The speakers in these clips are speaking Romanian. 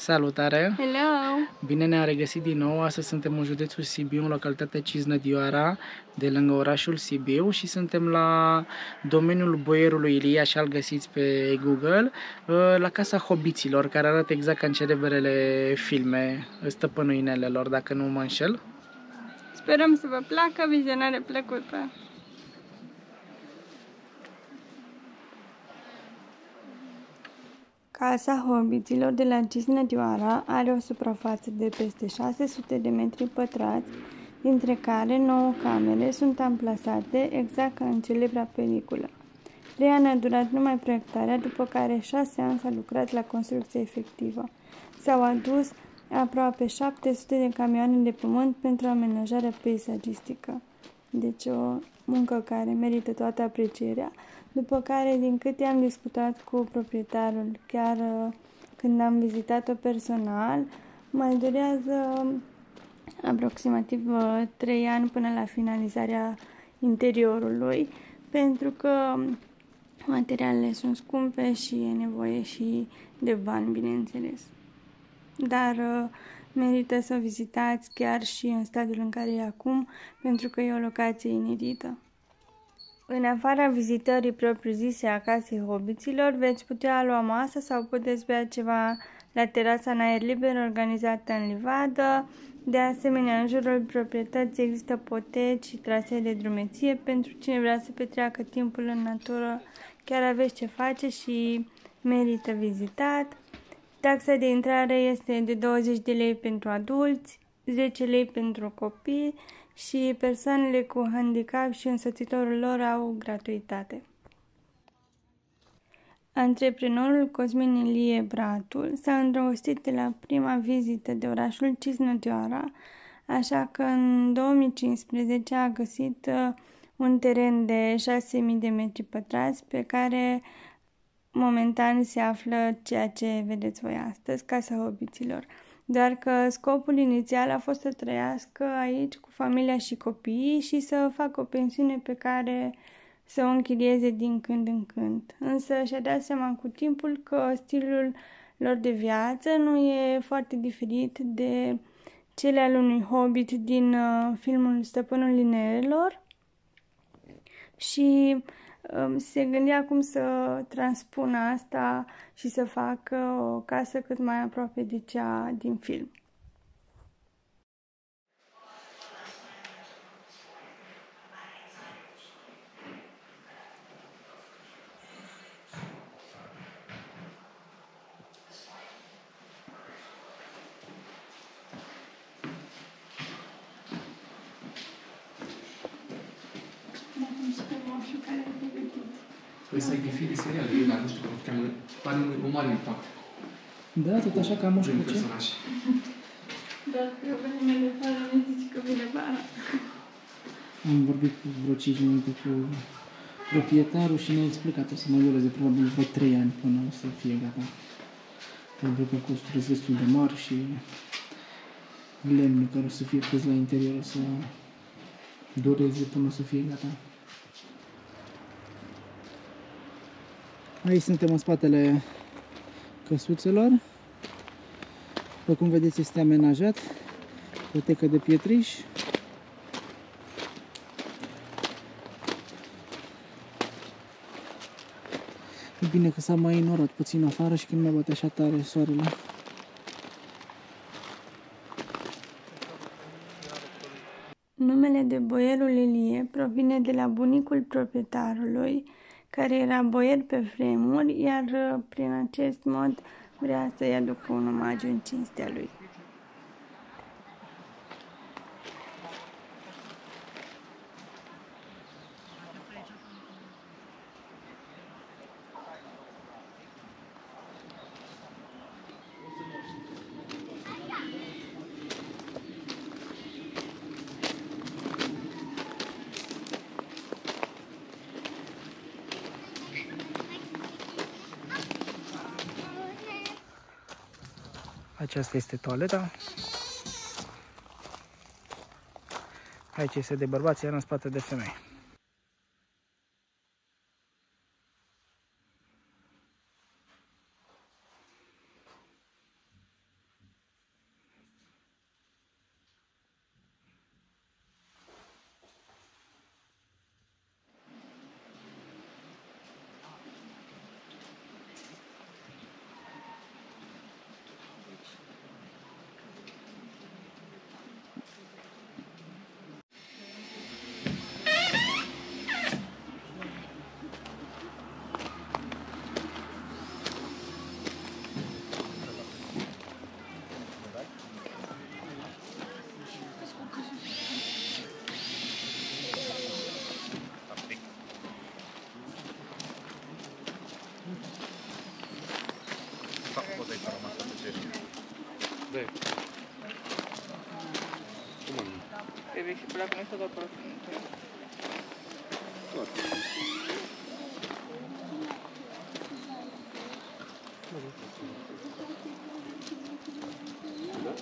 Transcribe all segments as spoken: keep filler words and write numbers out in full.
Salutare! Hello! Bine ne-am regăsit din nou. Astăzi suntem în județul Sibiu, în localitatea Ciznădioara, de lângă orașul Sibiu, și suntem la domeniul boierului Ilie, așa îl găsiți pe Google, la Casa Hobiților, care arată exact ca în celebrele filme Stăpânul Inelelor, dacă nu mă înșel. Sperăm să vă placă, vizionare plăcută! Casa Hobiților de la Ciznădioara are o suprafață de peste șase sute de metri pătrați, dintre care nouă camere sunt amplasate exact ca în celebra peliculă. Trei ani a durat numai proiectarea, după care șase ani s-a lucrat la construcția efectivă. S-au adus aproape șapte sute de camioane de pământ pentru amenajarea peisagistică. Deci o muncă care merită toată aprecierea, după care, din câte am discutat cu proprietarul, chiar când am vizitat-o personal, mai durează aproximativ trei ani până la finalizarea interiorului, pentru că materialele sunt scumpe și e nevoie și de bani, bineînțeles. Dar merită să o vizitați chiar și în stadiul în care e acum, pentru că e o locație inedită. În afara vizitării propriu-zise a Casei Hobiților, veți putea lua masă sau puteți bea ceva la terasa în aer liber organizată în livadă. De asemenea, în jurul proprietății există poteci și trasee de drumeție pentru cine vrea să petreacă timpul în natură. Chiar aveți ce face și merită vizitat. Taxa de intrare este de douăzeci de lei pentru adulți, zece lei pentru copii și persoanele cu handicap și însoțitorul lor au gratuitate. Antreprenorul Cosmin Ilie Bratul s-a îndrăgostit de la prima vizită de orașul Ciznădioara, așa că în două mii cincisprezece a găsit un teren de șase mii de metri pătrați pe care momentan se află ceea ce vedeți voi astăzi, Casa Hobiților. Doar că scopul inițial a fost să trăiască aici cu familia și copiii și să facă o pensiune pe care să o închirieze din când în când. Însă și-a dat seama cu timpul că stilul lor de viață nu e foarte diferit de cele al unui hobbit din uh, filmul Stăpânul Inelelor și um, se gândea cum să transpună asta și să facă o casă cât mai aproape de cea din film. Păi să ai de fie de serial, eu dar nu știu cum cheamă, are un mare impact. Da, tot așa ca Moș Prin Crăciun. personaj. Dacă pe numele fără ne zici că vine vara. Am vorbit cu vreo cinci minute cu proprietarul și ne-a explicat că o să mai dureze probabil vreo trei ani până o să fie gata. Pentru că costurile sunt destul de mari și lemnul care o să fie pus la interior o să dureze până o să fie gata. Aici suntem în spatele căsuțelor. După cum vedeți, este amenajat, o tecă de pietriș. E bine că s-a mai înorat puțin afară și când nu mai bate așa tare soarele. Numele de boierul Ilie provine de la bunicul proprietarului, care era boier pe vremuri, iar prin acest mod vrea să-i aducă un omagiu în cinstea lui. Aceasta este toaleta. Aici este de bărbați, iar în spate de femei. poza aici a rămas pe cerie. Da. Cum mă numim? Trebuie și pe la cum este tot acolo. Foarte. Da?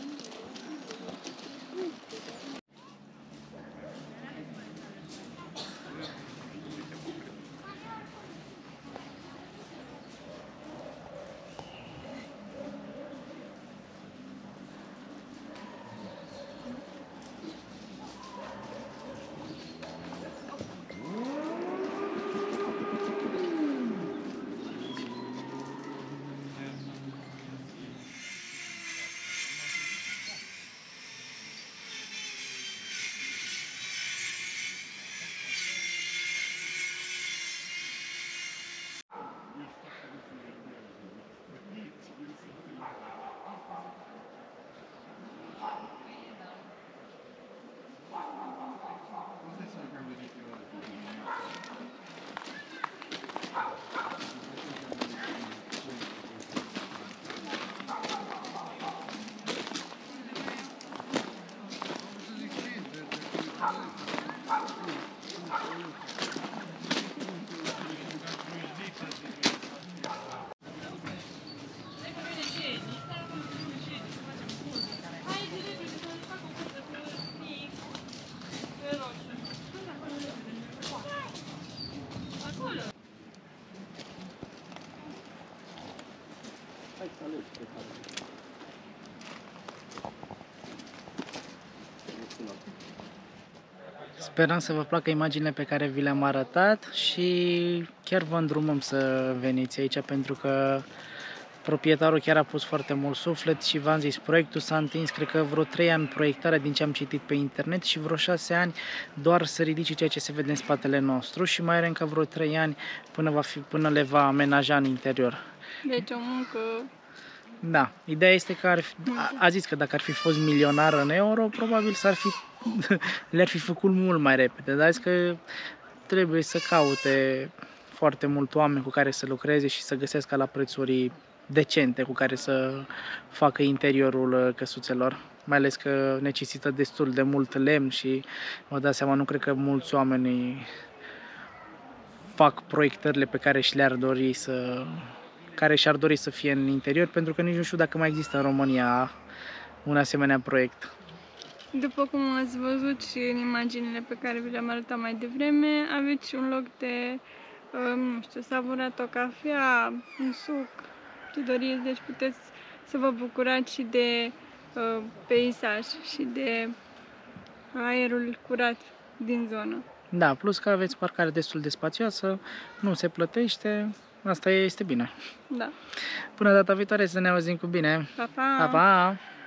Sperăm să vă placă imaginile pe care vi le-am arătat și chiar vă îndrumăm să veniți aici pentru că proprietarul chiar a pus foarte mult suflet și v-am zis, proiectul s-a întins, cred că vreo trei ani proiectarea din ce am citit pe internet și vreo șase ani doar să ridice ceea ce se vede în spatele nostru și mai are încă vreo trei ani până, va fi, până le va amenaja în interior. Deci o muncă... Da, ideea este că ar fi, a, a zis că dacă ar fi fost milionar în euro, probabil s-ar fi, le-ar fi făcut mult mai repede, dar zis că trebuie să caute foarte mult oameni cu care să lucreze și să găsească la prețuri decente cu care să facă interiorul căsuțelor. Mai ales că necesită destul de mult lemn și vă dați seama, nu cred că mulți oameni fac proiectările pe care și le-ar dori să care și-ar dori să fie în interior, pentru că nici nu știu dacă mai există în România un asemenea proiect. După cum ați văzut și în imaginile pe care vi le-am arătat mai devreme, aveți și un loc de, nu știu, savurat o cafea, un suc, ce doriți, deci puteți să vă bucurați și de uh, peisaj și de aerul curat din zonă. Da, plus că aveți parcare destul de spațioasă, nu se plătește, asta este bine. Da. Până data viitoare să ne auzim cu bine. Pa, pa! Pa, pa!